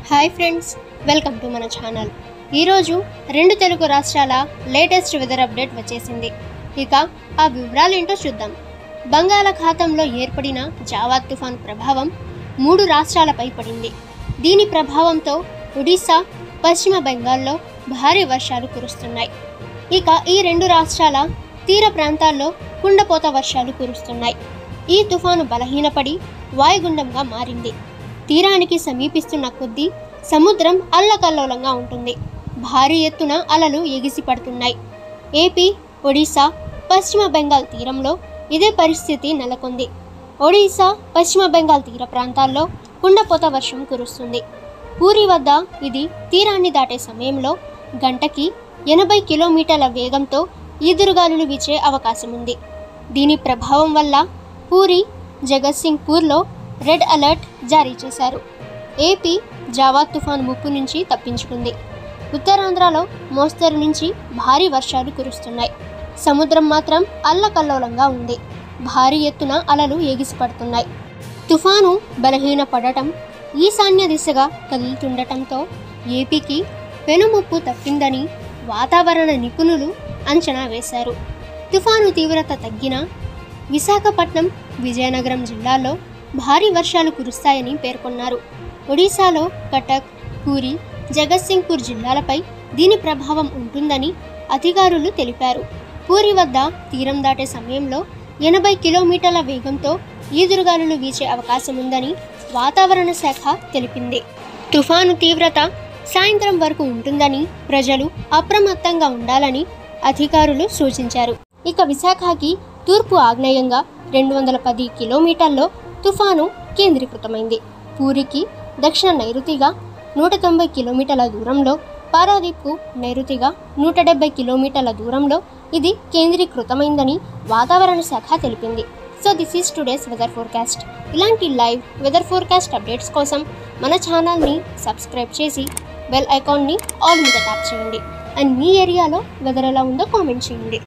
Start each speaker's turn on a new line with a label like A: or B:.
A: Hi friends, welcome to మన channel. ఈరోజు రెండు తెలుగు రాష్ట్రాల లేటెస్ట్ వెదర్ అప్డేట్ వచ్చేసింది. ఇక ఆ వివరాలు ఏంటో చూద్దాం. బంగాళాఖాతంలో ఏర్పడిన జావా తుఫాన్ ప్రభావం 3 రాష్ట్రాలపై పడింది. దీని ప్రభావంతో ఒడిశా, పశ్చిమ బెంగాల్లో భారీ వర్షాలు కురుస్తున్నాయి. ఇక ఈ 2 రాష్ట్రాల తీర ప్రాంతాల్లో కుండపోత వర్షాలు కురుస్తున్నాయి. ఈ తుఫాను బలహీనపడి వాయుగుండంగా మారింది. తీరానికి సమీపిస్తున్న కొద్దీ సముద్రం అల్లకల్లోలంగా ఉంటుంది. భారీ ఎత్తున అలలు ఎగిసి పడుతున్నాయి. ఏపీ, ఒడిశా, పశ్చిమ బెంగాల్ తీరంలో ఇదే పరిస్థితి నెలకొంది. ఒడిశా, పశ్చిమ బెంగాల్ తీర ప్రాంతాల్లో కుండపోత వర్షం కురుస్తుంది. పూరి వద్ద ఇది తీరాన్ని దాటే సమయంలో గంటకి 80 కిలోమీటర్ల వేగంతో ఈదురుగాలులు వీచే అవకాశం ఉంది. దీని ప్రభావం వల్ల పూరి, జగత్సింగ్పూర్లో రెడ్ అలర్ట్ జారీ చేశారు. ఏపీ జావా తుఫాన్ ముప్పు నుంచి తప్పించుకుంది. ఉత్తరాంధ్రలో మోస్తరు నుంచి భారీ వర్షాలు కురుస్తున్నాయి. సముద్రం మాత్రం అల్లకల్లోలంగా ఉంది. భారీ ఎత్తున అలలు ఎగిసిపడుతున్నాయి. తుఫాను బలహీనపడటం, ఈశాన్య దిశగా కదులుతుండటంతో ఏపీకి పెనుముప్పు తప్పిందని వాతావరణ నిపుణులు అంచనా వేశారు. తుఫాను తీవ్రత తగ్గినా విశాఖపట్నం, విజయనగరం జిల్లాల్లో భారీ వర్షాలు కురుస్తాయని పేర్కొన్నారు. ఒడిశాలో కటక్, పూరి, జగత్సింగ్పూర్ జిల్లాలపై దీని ప్రభావం ఉంటుందని అధికారులు తెలిపారు. పూరి వద్ద తీరం దాటే సమయంలో 80 కిలోమీటర్ల వేగంతో ఈదురుగాలులు వీచే అవకాశం ఉందని వాతావరణ శాఖ తెలిపింది. తుఫాను తీవ్రత సాయంత్రం వరకు ఉంటుందని ప్రజలు అప్రమత్తంగా ఉండాలని అధికారులు సూచించారు. ఇక విశాఖకి తూర్పు ఆగ్నేయంగా 210 కిలోమీటర్లో తుఫాను కేంద్రీకృతమైంది. పూరికి దక్షిణ నైరుతిగా 190 కిలోమీటర్ల దూరంలో, పారాదీప్కు నైరుతిగా 170 కిలోమీటర్ల దూరంలో ఇది కేంద్రీకృతమైందని వాతావరణ శాఖ తెలిపింది. So this is today's weather forecast. ఇలాంటి లైవ్ వెదర్ ఫోర్కాస్ట్ అప్డేట్స్ కోసం మన ఛానల్ని సబ్స్క్రైబ్ చేసి బెల్ ఐకాన్ని ఆల్ మీద ట్యాప్ చేయండి. అండ్ మీ ఏరియాలో వెదర్ ఎలా ఉందో కామెంట్ చేయండి.